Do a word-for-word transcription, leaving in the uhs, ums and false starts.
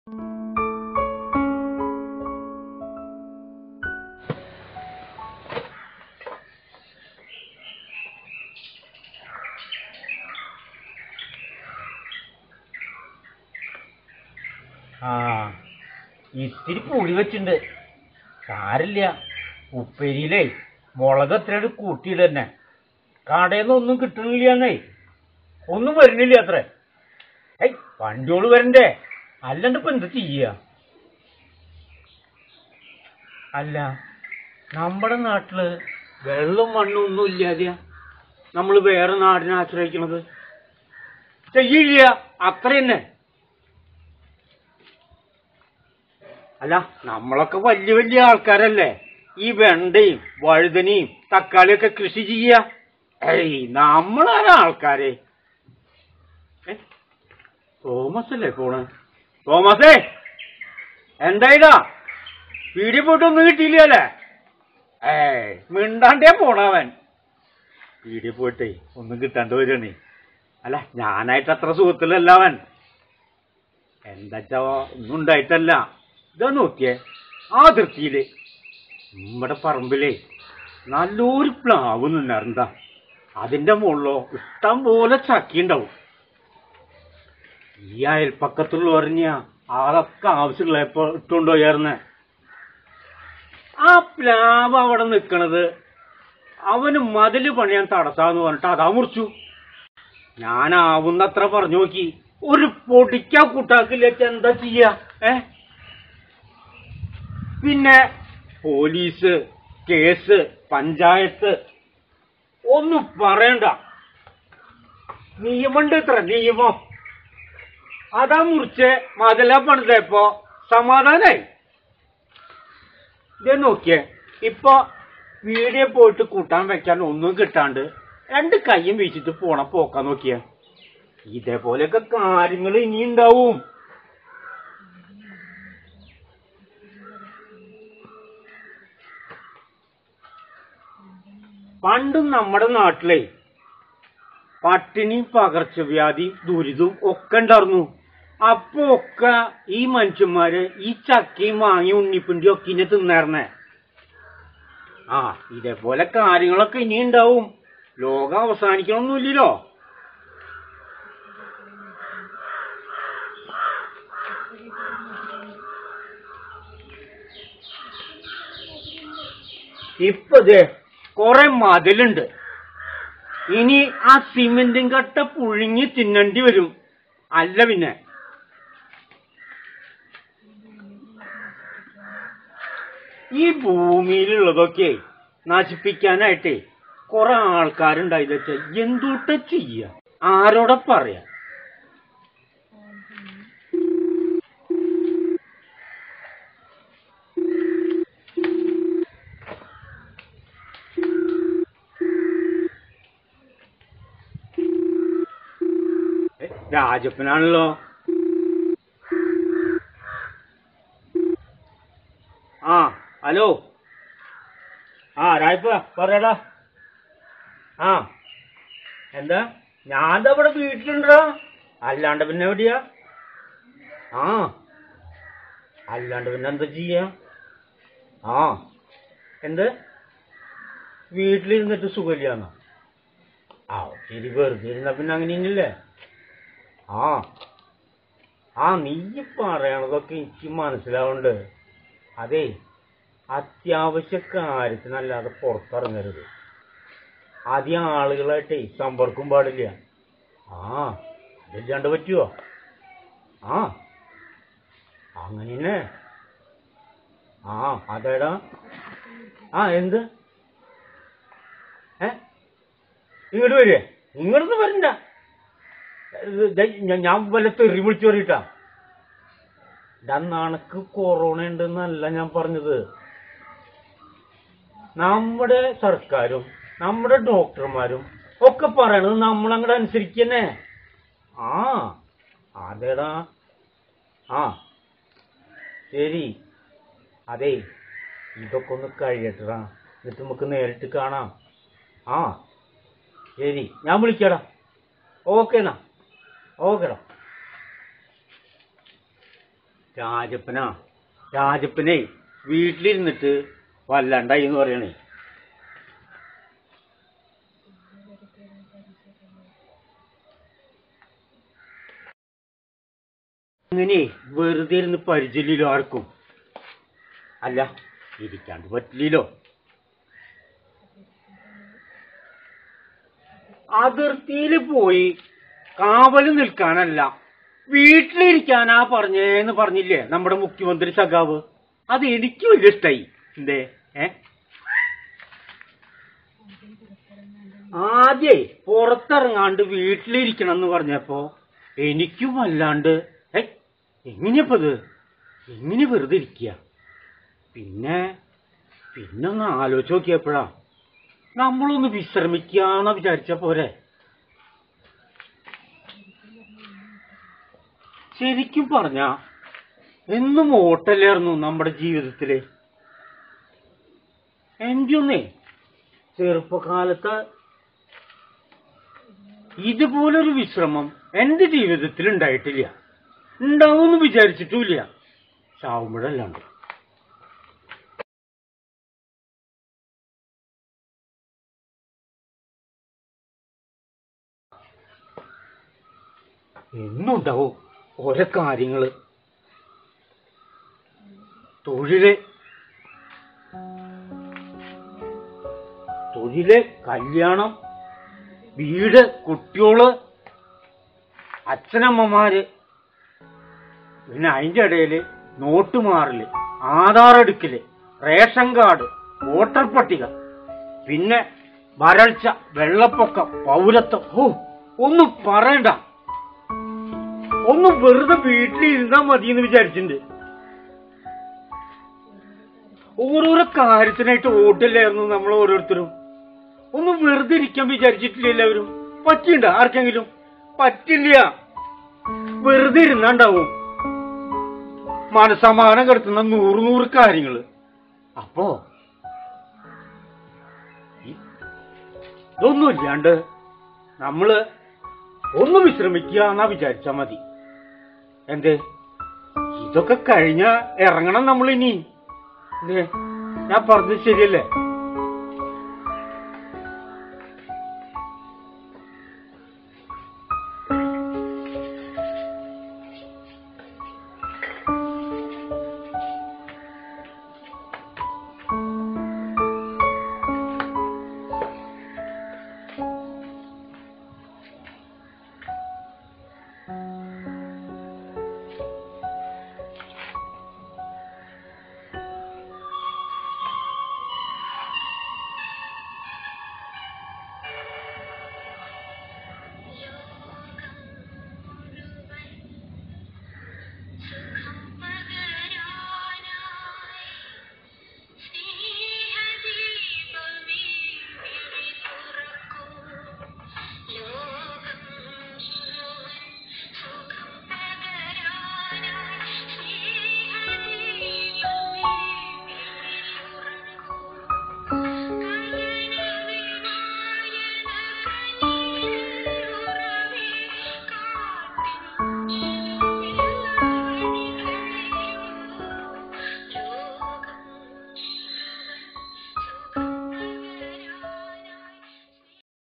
ആ ഇത്തിരി പുളി വെച്ചിട്ടുണ്ട്, സാരില്ല. ഉപ്പേരിയിലേ മുളക് എത്രയാണ് കൂട്ടിയിട്ട് തന്നെ. കടയിൽ നിന്ന് ഒന്നും കിട്ടണില്ലെന്നേ, ഒന്നും വരുന്നില്ല അത്ര. ഏയ് വണ്ടിയോള് വരണ്ടേ, അല്ലാണ്ട് ഇപ്പൊ എന്ത് ചെയ്യ? അല്ല, നമ്മുടെ നാട്ടില് വെള്ളം മണ്ണും ഒന്നും ഇല്ലാതെയാ നമ്മൾ വേറെ നാടിനെ ആശ്രയിക്കണത്. ചെയ്യില്ല, അത്ര തന്നെ. അല്ല, നമ്മളൊക്കെ വലിയ വലിയ ആൾക്കാരല്ലേ ഈ വെണ്ടയും വഴുതനയും തക്കാളിയൊക്കെ കൃഷി ചെയ്യ. ഏയ് നമ്മളാരാ ആൾക്കാരെ? തോമസ് അല്ലേ പോണ്? തോമസേ, എന്തായിടാ വീടിൽ പോയിട്ടൊന്നും കിട്ടിയില്ലേ? ഏയ് മിണ്ടാണ്ടേ പോണവൻ. വീടിൽ പോയിട്ടേ ഒന്നും കിട്ടാണ്ട് വരണേ. അല്ല, ഞാനായിട്ട് അത്ര സുഖത്തിലല്ല അവൻ. എന്താച്ചാ ഒന്നും ഉണ്ടായിട്ടല്ല. ഇതാ നോക്കിയേ, ആ അതിർത്തിയില് നമ്മുടെ പറമ്പിലേ നല്ലൊരു പ്ലാവ് നിന്നായിരുന്നാ. അതിന്റെ മുകളിലോ ഇഷ്ടം പോലെ ചക്കിണ്ടാവും. ഈ അയൽപ്പക്കത്തുള്ള പറഞ്ഞ അതൊക്കെ ആവശ്യമുള്ളപ്പോ ഇട്ടുകൊണ്ടുപോയായിരുന്നേ. ആ പ്ലാവ് അവിടെ നിക്കണത് അവന് മതില് പണിയാൻ തടസ്സാന്ന് പറഞ്ഞിട്ട് അതാ മുറിച്ചു. ഞാനാവുന്നത്ര പറഞ്ഞു നോക്കി, ഒരു പൊടിക്കാ കൂട്ടാക്കില്ല. എന്താ ചെയ്യാ? ഏ പിന്നെ പോലീസ് കേസ് പഞ്ചായത്ത് ഒന്നും പറയണ്ട. നിയമമുണ്ട് ഇത്ര നിയമം. അതാ മുറിച്ച് മതില പണിതപ്പോ സമാധാനായി. ഇതേ നോക്കിയേ, ഇപ്പൊ വീടിൽ പോയിട്ട് കൂട്ടാൻ വെക്കാൻ ഒന്നും കിട്ടാണ്ട് രണ്ട് കൈയും വീശിട്ട് പോണ പോക്കാൻ നോക്കിയ. ഇതേപോലെയൊക്കെ കാര്യങ്ങൾ ഇനി ഉണ്ടാവും. പണ്ടും നമ്മുടെ നാട്ടിലെ പട്ടിണിയും പകർച്ചവ്യാധിയും ദുരിതവും ഒക്കെ ഉണ്ടായിരുന്നു. അപ്പൊ ഒക്കെ ഈ മനുഷ്യന്മാര് ഈ ചക്കയും മാങ്ങി ഉണ്ണിപ്പിണ്ടിയും ഒക്കെ ഇനി തിന്നായിരുന്നേ. ആ ഇതേപോലെ കാര്യങ്ങളൊക്കെ ഇനി ഉണ്ടാവും. ലോകം അവസാനിക്കണമൊന്നുമില്ലല്ലോ. ഇപ്പൊ ദേ കൊറേ മതിലുണ്ട്. ഇനി ആ സിമെന്റും കട്ട പുഴുങ്ങി തിന്നേണ്ടി വരും. അല്ല പിന്നെ ഈ ഭൂമിയിലുള്ളതൊക്കെ നശിപ്പിക്കാനായിട്ടേ കുറെ ആൾക്കാരുണ്ടായി വെച്ചാൽ എന്തൂട്ട ചെയ്യ? ആരോടെ പറയാ? രാജപ്പനാണല്ലോ. ആ ഹലോ. ആ രാജപ്പ പറയടാ. ആ എന്താ? ഞാൻ അവിടെ വീട്ടിലുണ്ടോ? അല്ലാണ്ട് പിന്നെ എവിടെയാ? ആ അല്ലാണ്ട് പിന്നെ എന്താ ചെയ്യാ? ആ എന്ത് വീട്ടിലിരുന്നിട്ട് സുഖമില്ലാന്നോ? ആ ശരി, വെറുതെ ഇരുന്ന പിന്നെ അങ്ങനെയല്ലേ? ആ ആ നീ പറയണതൊക്കെ എനിക്ക് മനസ്സിലാവുന്നുണ്ട്. അതെ, അത്യാവശ്യ കാര്യത്തിനല്ലാതെ പുറത്തിറങ്ങരുത്. ആദ്യം ആളുകളായിട്ടേ സമ്പർക്കം പാടില്ല. ആ അതില്ലാണ്ട് പറ്റുവോ? ആ അങ്ങനെ തന്നെ. ആ അതേടാ. ആ എന്ത്? ഏ ഇങ്ങോട്ട് വരേ? ഇങ്ങോട്ടൊന്നും വരണ്ട. ഞാൻ വല്ല തെറി വിളിച്ചു പറയട്ടാ. നണക്ക് കൊറോണ ഉണ്ടെന്നല്ല ഞാൻ പറഞ്ഞത്. നമ്മുടെ സർക്കാരും നമ്മുടെ ഡോക്ടർമാരും ഒക്കെ പറയണത് നമ്മളങ്ങോട്ട് അനുസരിക്കന്നെ. ആ അതേടാ. ആ ശരി. അതെ, ഇതൊക്കെ ഒന്ന് കഴിയട്ടാ, എന്നിട്ട് നമുക്ക് നേരിട്ട് കാണാം. ആ ശരി, ഞാൻ വിളിക്കാടാ. ഓക്കേന്നാ. ഓക്കേടാ. രാജപ്പനാ രാജപ്പനെ വീട്ടിലിരുന്നിട്ട് വല്ലണ്ടായി എന്ന് പറയണേ. അങ്ങനെ വെറുതെ ഇരുന്ന് പരിചയമില്ലല്ലോ ആർക്കും. അല്ല, ഇരിക്കാണ്ട് പറ്റില്ലല്ലോ. അതിർത്തിയില് പോയി കാവല് നിൽക്കാനല്ല, വീട്ടിലിരിക്കാനാ പറഞ്ഞേന്ന് പറഞ്ഞില്ലേ നമ്മുടെ മുഖ്യമന്ത്രി സഖാവ്. അത് എനിക്ക് വലിയ ഇഷ്ടായി. എന്തേ ഏ ആദ്യേ പുറത്തിറങ്ങാണ്ട് വീട്ടിലിരിക്കണം എന്ന് പറഞ്ഞപ്പോ എനിക്കും വല്ലാണ്ട് ഏ എങ്ങനെയപ്പത് എങ്ങനെ വെറുതെ ഇരിക്കുക. പിന്നെ പിന്നൊന്ന് ആലോചിച്ച് നോക്കിയപ്പോഴാ നമ്മളൊന്ന് വിശ്രമിക്കാന്ന് വിചാരിച്ച പോരെ. ശരിക്കും പറഞ്ഞ എന്നും ഓട്ടല്ലായിരുന്നു നമ്മുടെ ജീവിതത്തില്. എന്റെ ഒന്നേ ചെറുപ്പകാലത്ത് ഇതുപോലൊരു വിശ്രമം എന്റെ ജീവിതത്തിൽ ഉണ്ടായിട്ടില്ല. ഉണ്ടാവുമെന്ന് വിചാരിച്ചിട്ടുമില്ല, ചാവുമ്പോഴല്ലാണ്ട്. എന്നുണ്ടാവും ഓരോ കാര്യങ്ങള്. തൊഴില് തൊഴില് കല്യാണം, വീട്, കുട്ടിയോള്, അച്ഛനമ്മമാര്, പിന്നെ അതിന്റെ ഇടയില് നോട്ട് മാറല്, ആധാർ എടുക്കല്, റേഷൻ കാർഡ്, വോട്ടർ പട്ടിക, പിന്നെ വരൾച്ച, വെള്ളപ്പൊക്കം, പൗരത്വം. ഓ ഒന്നും പറയണ്ട. ഒന്ന് വെറുതെ വീട്ടിലിരുന്നാ മതി എന്ന് വിചാരിച്ചിട്ടുണ്ട്. ഓരോരോ കാര്യത്തിനായിട്ട് ഓട്ടില്ലായിരുന്നു നമ്മൾ ഓരോരുത്തരും. ഒന്ന് വെറുതെ ഇരിക്കാൻ വിചാരിച്ചിട്ടില്ല എല്ലാവരും. പറ്റിണ്ട ആർക്കെങ്കിലും? പറ്റില്ല. വെറുതെ ഇരുന്നാണ്ടാവും മനസമാധാനം കെടുത്തുന്ന നൂറ് നൂറ് കാര്യങ്ങള്. അപ്പോ ഇതൊന്നും ഇല്ലാണ്ട് നമ്മള് ഒന്ന് വിശ്രമിക്കുക എന്നാ വിചാരിച്ചാ മതി. എന്തേ ഇതൊക്കെ കഴിഞ്ഞ ഇറങ്ങണം നമ്മളിനി. എന്തേ ഞാൻ പറഞ്ഞത് ശരിയല്ലേ?